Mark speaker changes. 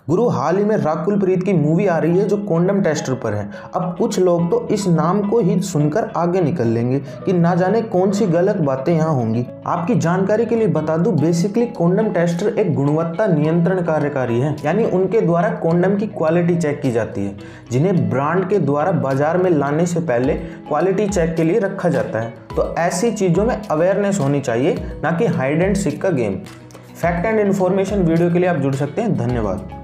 Speaker 1: गुरु, हाल ही में राकुल प्रीत की मूवी आ रही है जो कॉन्डम टेस्टर पर है। अब कुछ लोग तो इस नाम को ही सुनकर आगे निकल लेंगे कि ना जाने कौन सी गलत बातें यहाँ होंगी। आपकी जानकारी के लिए बता दूं, बेसिकली कॉन्डम टेस्टर एक गुणवत्ता नियंत्रण कार्यकारी है, यानी उनके द्वारा कॉन्डम की क्वालिटी चेक की जाती है, जिन्हें ब्रांड के द्वारा बाजार में लाने से पहले क्वालिटी चेक के लिए रखा जाता है। तो ऐसी चीज़ों में अवेयरनेस होनी चाहिए, ना कि हाइड एंड सीक का game. Fact and information video के लिए आप जुड़ सकते हैं। धन्यवाद।